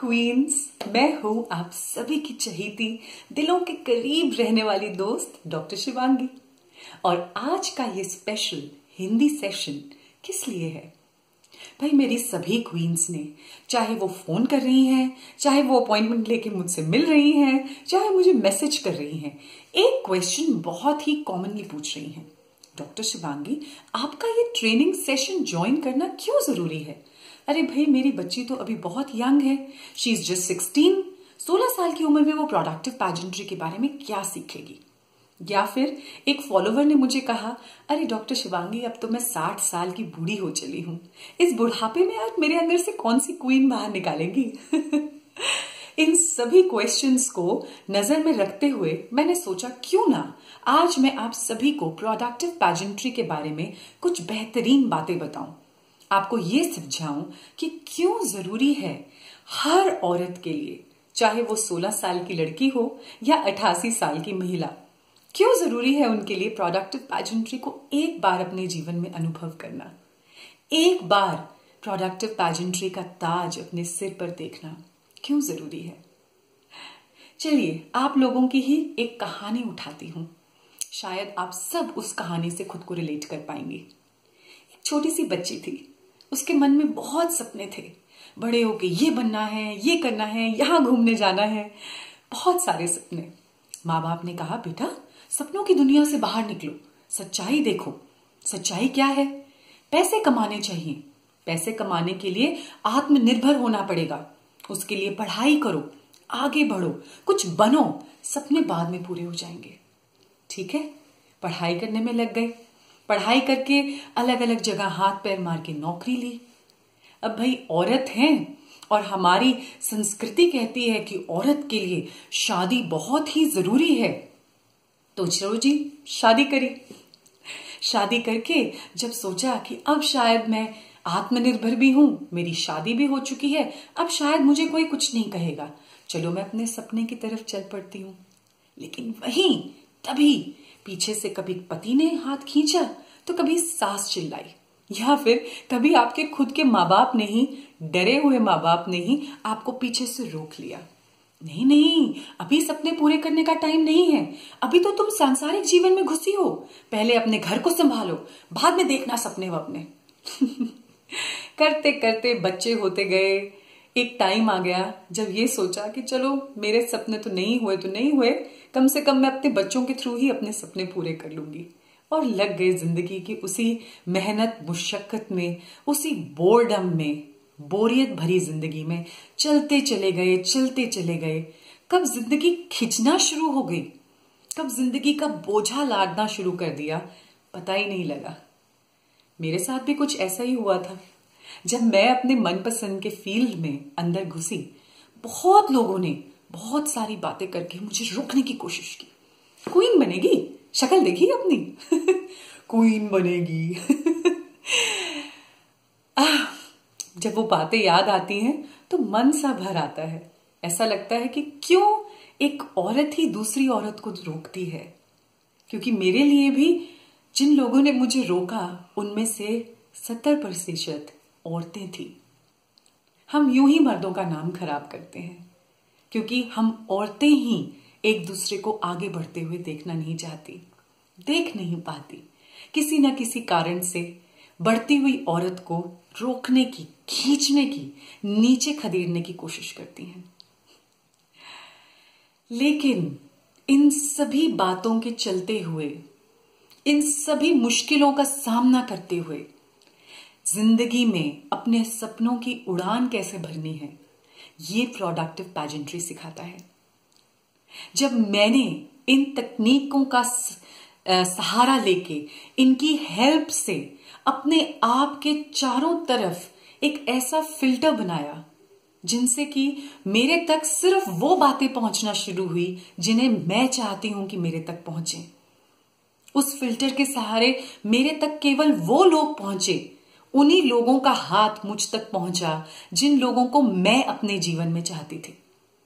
Queen's, मैं हूं आप सभी की चहेती, दिलों के करीब रहने वाली दोस्त डॉक्टर शिवांगी। और आज का ये स्पेशल हिंदी सेशन किस लिए है? भाई मेरी सभी क्वींस ने, चाहे वो फोन कर रही हैं, चाहे वो अपॉइंटमेंट लेके मुझसे मिल रही हैं, चाहे मुझे मैसेज कर रही हैं, एक क्वेश्चन बहुत ही कॉमनली पूछ रही हैं, डॉक्टर शिवांगी आपका ये ट्रेनिंग सेशन ज्वाइन करना क्यों जरूरी है? अरे भाई मेरी बच्ची तो अभी बहुत यंग है, शी इज जस्ट 16 साल की उम्र में वो प्रोडक्टिव पैजेंट्री के बारे में क्या सीखेगी? या फिर एक फॉलोवर ने मुझे कहा, अरे डॉक्टर शिवांगी अब तो मैं 60 साल की बूढ़ी हो चली हूं, इस बुढ़ापे में आप मेरे अंदर से कौन सी क्वीन बाहर निकालेंगी? इन सभी क्वेश्चंस को नजर में रखते हुए मैंने सोचा क्यों ना आज मैं आप सभी को प्रोडक्टिव पैजेंट्री के बारे में कुछ बेहतरीन बातें बताऊं, आपको ये समझाऊं कि क्यों जरूरी है हर औरत के लिए, चाहे वो 16 साल की लड़की हो या 88 साल की महिला, क्यों जरूरी है उनके लिए प्रोडक्टिव पैजेंट्री को एक बार अपने जीवन में अनुभव करना, एक बार प्रोडक्टिव पैजेंट्री का ताज अपने सिर पर देखना क्यों जरूरी है। चलिए आप लोगों की ही एक कहानी उठाती हूं, शायद आप सब उस कहानी से खुद को रिलेट कर पाएंगे। एक छोटी सी बच्ची थी, उसके मन में बहुत सपने थे, बड़े होके ये बनना है, ये करना है, यहां घूमने जाना है, बहुत सारे सपने। माँ बाप ने कहा, बेटा सपनों की दुनिया से बाहर निकलो, सच्चाई देखो। सच्चाई क्या है? पैसे कमाने चाहिए, पैसे कमाने के लिए आत्मनिर्भर होना पड़ेगा, उसके लिए पढ़ाई करो, आगे बढ़ो, कुछ बनो, सपने बाद में पूरे हो जाएंगे। ठीक है, पढ़ाई करने में लग गए, पढ़ाई करके अलग अलग जगह हाथ पैर मार के नौकरी ली। अब भाई औरत हैं और हमारी संस्कृति कहती है कि औरत के लिए शादी बहुत ही जरूरी है, तो चलो जी शादी करी। शादी करके जब सोचा कि अब शायद मैं आत्मनिर्भर भी हूं, मेरी शादी भी हो चुकी है, अब शायद मुझे कोई कुछ नहीं कहेगा, चलो मैं अपने सपने की तरफ चल पड़ती हूं। लेकिन वहीं तभी पीछे से कभी पति ने हाथ खींचा तो कभी सास चिल्लाई, या फिर कभी आपके खुद के माँ बाप ने ही, डरे हुए माँ बाप ने ही आपको पीछे से रोक लिया। नहीं नहीं, अभी सपने पूरे करने का टाइम नहीं है, अभी तो तुम सांसारिक जीवन में घुसी हो, पहले अपने घर को संभालो, बाद में देखना सपने वपने। करते करते बच्चे होते गए, एक टाइम आ गया जब ये सोचा कि चलो मेरे सपने तो नहीं हुए, कम से कम मैं अपने बच्चों के थ्रू ही अपने सपने पूरे कर लूंगी। और लग गए जिंदगी की उसी मेहनत मुशक्कत में, उसी बोर्डम में, बोरियत भरी जिंदगी में चलते चले गए। कब जिंदगी खिंचना शुरू हो गई, कब जिंदगी का बोझा लादना शुरू कर दिया, पता ही नहीं लगा। मेरे साथ भी कुछ ऐसा ही हुआ था। जब मैं अपने मनपसंद के फील्ड में अंदर घुसी, बहुत लोगों ने बहुत सारी बातें करके मुझे रोकने की कोशिश की। क्वीन बनेगी, शक्ल देखी अपनी? क्वीन बनेगी। जब वो बातें याद आती हैं तो मन सा भर आता है, ऐसा लगता है कि क्यों एक औरत ही दूसरी औरत को रोकती है। क्योंकि मेरे लिए भी जिन लोगों ने मुझे रोका उनमें से 70% औरतें थी। हम यूं ही मर्दों का नाम खराब करते हैं क्योंकि हम औरतें ही एक दूसरे को आगे बढ़ते हुए देखना नहीं चाहती, देख नहीं पाती, किसी न किसी कारण से बढ़ती हुई औरत को रोकने की, खींचने की, नीचे खदेड़ने की कोशिश करती हैं। लेकिन इन सभी बातों के चलते हुए, इन सभी मुश्किलों का सामना करते हुए जिंदगी में अपने सपनों की उड़ान कैसे भरनी है, ये प्रोडक्टिव पैजेंट्री सिखाता है। जब मैंने इन तकनीकों का सहारा लेके, इनकी हेल्प से अपने आप के चारों तरफ एक ऐसा फिल्टर बनाया जिनसे कि मेरे तक सिर्फ वो बातें पहुंचना शुरू हुई जिन्हें मैं चाहती हूं कि मेरे तक पहुंचे। उस फिल्टर के सहारे मेरे तक केवल वो लोग पहुंचे, उन्हीं लोगों का हाथ मुझ तक पहुंचा जिन लोगों को मैं अपने जीवन में चाहती थी।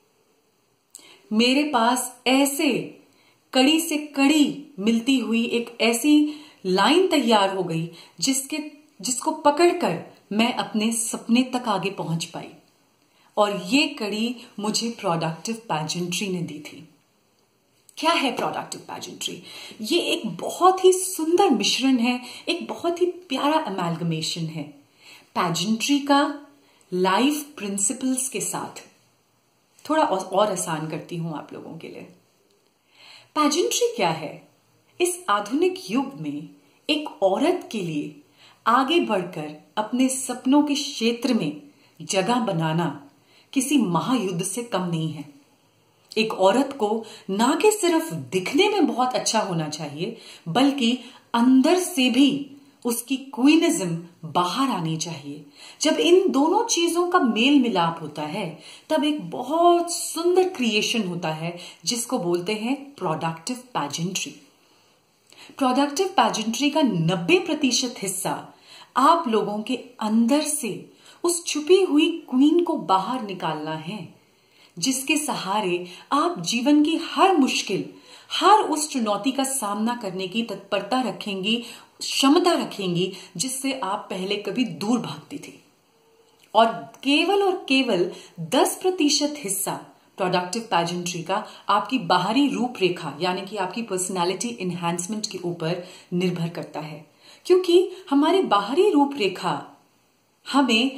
मेरे पास ऐसे कड़ी से कड़ी मिलती हुई एक ऐसी लाइन तैयार हो गई जिसको पकड़कर मैं अपने सपने तक आगे पहुंच पाई। और ये कड़ी मुझे प्रोडक्टिव पैजेंट्री ने दी थी। क्या है प्रोडक्टिव पैजेंट्री? ये एक बहुत ही सुंदर मिश्रण है, एक बहुत ही प्यारा अमेलगमेशन है पैजेंट्री का लाइफ प्रिंसिपल्स के साथ। थोड़ा और आसान करती हूं आप लोगों के लिए। पैजेंट्री क्या है? इस आधुनिक युग में एक औरत के लिए आगे बढ़कर अपने सपनों के क्षेत्र में जगह बनाना किसी महायुद्ध से कम नहीं है। एक औरत को ना कि सिर्फ दिखने में बहुत अच्छा होना चाहिए, बल्कि अंदर से भी उसकी क्वीनिज्म बाहर आनी चाहिए। जब इन दोनों चीजों का मेल मिलाप होता है, तब एक बहुत सुंदर क्रिएशन होता है जिसको बोलते हैं प्रोडक्टिव पैजेंट्री। प्रोडक्टिव पैजेंट्री का 90% हिस्सा आप लोगों के अंदर से उस छुपी हुई क्वीन को बाहर निकालना है, जिसके सहारे आप जीवन की हर मुश्किल, हर उस चुनौती का सामना करने की तत्परता रखेंगी, क्षमता रखेंगी जिससे आप पहले कभी दूर भागती थी। और केवल 10% हिस्सा प्रोडक्टिव पैजेंट्री का आपकी बाहरी रूपरेखा यानी कि आपकी पर्सनालिटी एनहांसमेंट के ऊपर निर्भर करता है, क्योंकि हमारी बाहरी रूपरेखा हमें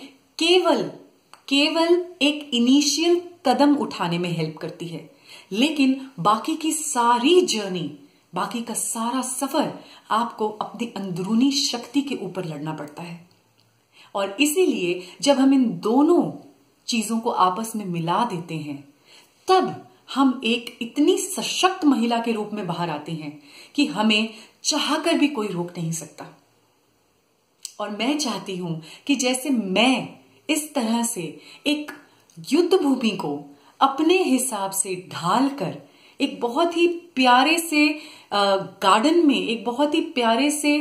केवल एक इनिशियल कदम उठाने में हेल्प करती है, लेकिन बाकी की सारी जर्नी, बाकी का सारा सफर आपको अपनी अंदरूनी शक्ति के ऊपर लड़ना पड़ता है। और इसीलिए जब हम इन दोनों चीजों को आपस में मिला देते हैं, तब हम एक इतनी सशक्त महिला के रूप में बाहर आते हैं कि हमें चाहकर भी कोई रोक नहीं सकता। और मैं चाहती हूं कि जैसे मैं इस तरह से एक युद्ध भूमि को अपने हिसाब से ढालकर एक बहुत ही प्यारे से गार्डन में, एक बहुत ही प्यारे से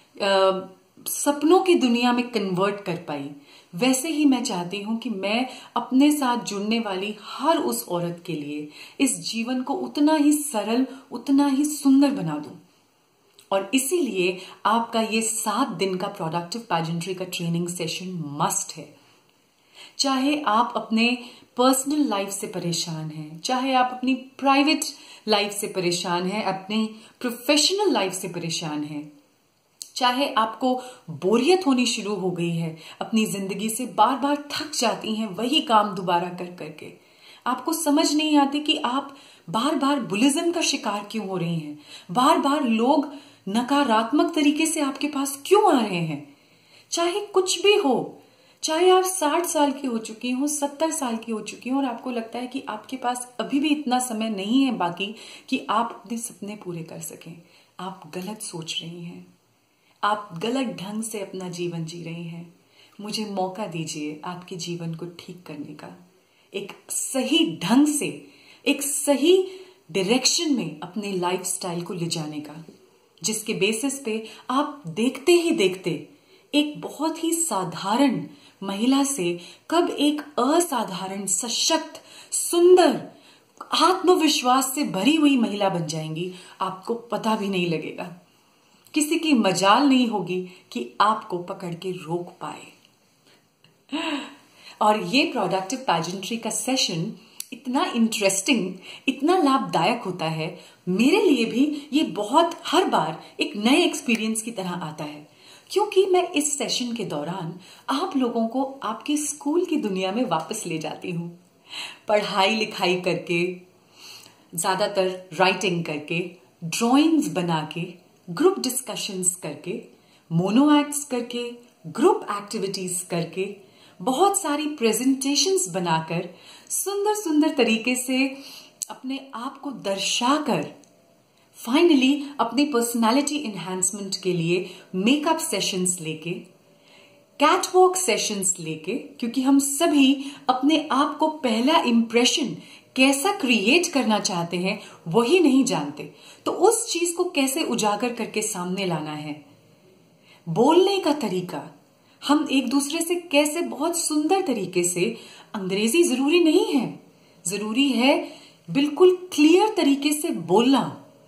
सपनों की दुनिया में कन्वर्ट कर पाई, वैसे ही मैं चाहती हूं कि मैं अपने साथ जुड़ने वाली हर उस औरत के लिए इस जीवन को उतना ही सरल, उतना ही सुंदर बना दूं। और इसीलिए आपका ये 7 दिन का प्रोडक्टिव पैजेंट्री का ट्रेनिंग सेशन मस्ट है। चाहे आप अपने पर्सनल लाइफ से परेशान हैं, चाहे आप अपनी प्राइवेट लाइफ से परेशान हैं, अपनी प्रोफेशनल लाइफ से परेशान हैं, चाहे आपको बोरियत होनी शुरू हो गई है, अपनी जिंदगी से बार बार थक जाती हैं वही काम दोबारा कर करके, आपको समझ नहीं आती कि आप बार बार बुलिज्म का शिकार क्यों हो रही हैं, बार बार लोग नकारात्मक तरीके से आपके पास क्यों आ रहे हैं, चाहे कुछ भी हो, चाहे आप 60 साल की हो चुकी हो, 70 साल की हो चुकी हो और आपको लगता है कि आपके पास अभी भी इतना समय नहीं है बाकी कि आप अपने सपने पूरे कर सकें, आप गलत सोच रही हैं, आप गलत ढंग से अपना जीवन जी रही हैं। मुझे मौका दीजिए आपके जीवन को ठीक करने का, एक सही ढंग से, एक सही डायरेक्शन में अपने लाइफस्टाइल को ले जाने का, जिसके बेसिस पे आप देखते ही देखते एक बहुत ही साधारण महिला से कब एक असाधारण, सशक्त, सुंदर, आत्मविश्वास से भरी हुई महिला बन जाएंगी, आपको पता भी नहीं लगेगा। किसी की मजाल नहीं होगी कि आपको पकड़ के रोक पाए। और ये प्रोडक्टिव पैजेंट्री का सेशन इतना इंटरेस्टिंग, इतना लाभदायक होता है, मेरे लिए भी ये बहुत हर बार एक नए एक्सपीरियंस की तरह आता है, क्योंकि मैं इस सेशन के दौरान आप लोगों को आपके स्कूल की दुनिया में वापस ले जाती हूँ, पढ़ाई लिखाई करके, ज्यादातर राइटिंग करके, ड्राइंग्स बना के, ग्रुप डिस्कशंस करके, मोनो एक्ट्स करके, ग्रुप एक्टिविटीज करके, बहुत सारी प्रेजेंटेशंस बनाकर, सुंदर सुंदर तरीके से अपने आप को दर्शाकर, फाइनली अपनी पर्सनालिटी एनहांसमेंट के लिए मेकअप सेशंस लेके, कैटवॉक सेशंस लेके, क्योंकि हम सभी अपने आप को पहला इंप्रेशन कैसा क्रिएट करना चाहते हैं वही नहीं जानते, तो उस चीज को कैसे उजागर करके सामने लाना है, बोलने का तरीका, हम एक दूसरे से कैसे बहुत सुंदर तरीके से, अंग्रेजी जरूरी नहीं है, जरूरी है बिल्कुल क्लियर तरीके से बोलना,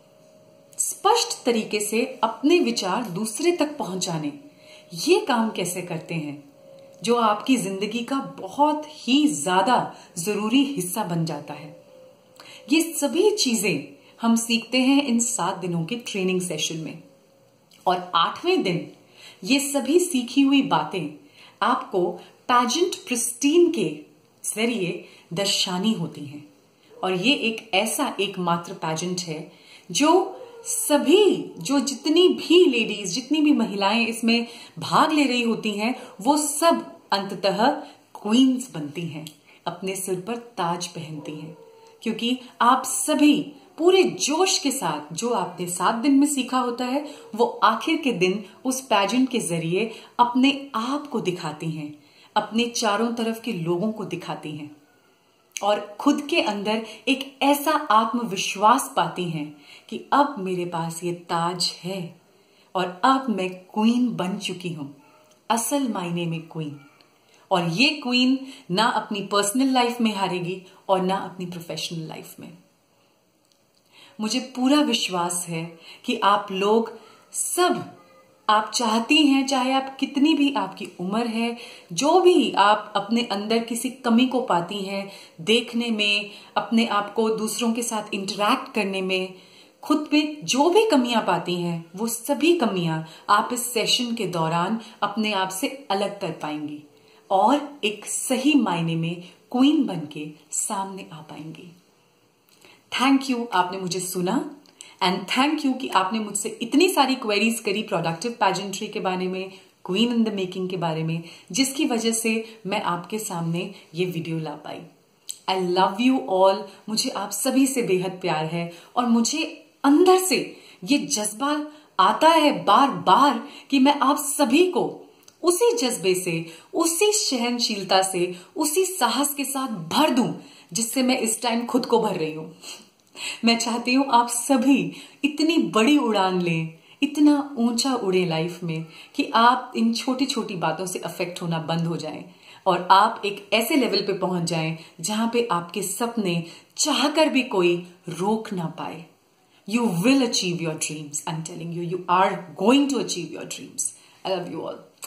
स्पष्ट तरीके से अपने विचार दूसरे तक पहुंचाने। ये काम कैसे करते हैं, जो आपकी जिंदगी का बहुत ही ज्यादा जरूरी हिस्सा बन जाता है। ये सभी चीजें हम सीखते हैं इन 7 दिनों के ट्रेनिंग सेशन में, और 8वें दिन ये सभी सीखी हुई बातें आपको पैजेंट प्रिस्टीन के जरिए दर्शानी होती हैं। और ये एक ऐसा एकमात्र पैजेंट है जो जितनी भी लेडीज, जितनी भी महिलाएं इसमें भाग ले रही होती हैं, वो सब अंततः क्वींस बनती हैं, अपने सिर पर ताज पहनती हैं, क्योंकि आप सभी पूरे जोश के साथ जो आपने 7 दिन में सीखा होता है वो आखिर के दिन उस पैजेंट के जरिए अपने आप को दिखाती हैं, अपने चारों तरफ के लोगों को दिखाती हैं, और खुद के अंदर एक ऐसा आत्मविश्वास पाती हैं कि अब मेरे पास ये ताज है और अब मैं क्वीन बन चुकी हूं, असल मायने में क्वीन। और ये क्वीन ना अपनी पर्सनल लाइफ में हारेगी और ना अपनी प्रोफेशनल लाइफ में। मुझे पूरा विश्वास है कि आप लोग सब, आप चाहती हैं, चाहे आप कितनी भी आपकी उम्र है, जो भी आप अपने अंदर किसी कमी को पाती हैं देखने में, अपने आप को दूसरों के साथ इंटरैक्ट करने में, खुद पे जो भी कमियां पाती हैं, वो सभी कमियां आप इस सेशन के दौरान अपने आप से अलग कर पाएंगी और एक सही मायने में क्वीन बन के सामने आ पाएंगी। थैंक यू, आपने मुझे सुना, एंड थैंक यू कि आपने मुझसे इतनी सारी क्वेरीज करी प्रोडक्टिव पैजेंट्री के बारे में, क्वीन इन द मेकिंग के बारे में, जिसकी वजह से मैं आपके सामने ये वीडियो ला पाई। I love you all. मुझे आप सभी से बेहद प्यार है और मुझे अंदर से ये जज्बा आता है बार बार कि मैं आप सभी को उसी जज्बे से, उसी सहनशीलता से, उसी साहस के साथ भर दूं जिससे मैं इस टाइम खुद को भर रही हूं। मैं चाहती हूं आप सभी इतनी बड़ी उड़ान लें, इतना ऊंचा उड़े लाइफ में कि आप इन छोटी छोटी बातों से अफेक्ट होना बंद हो जाएं और आप एक ऐसे लेवल पे पहुंच जाएं जहां पे आपके सपने चाहकर भी कोई रोक ना पाए। You will achieve your dreams. I'm telling you, you are going to achieve your dreams. I love you all.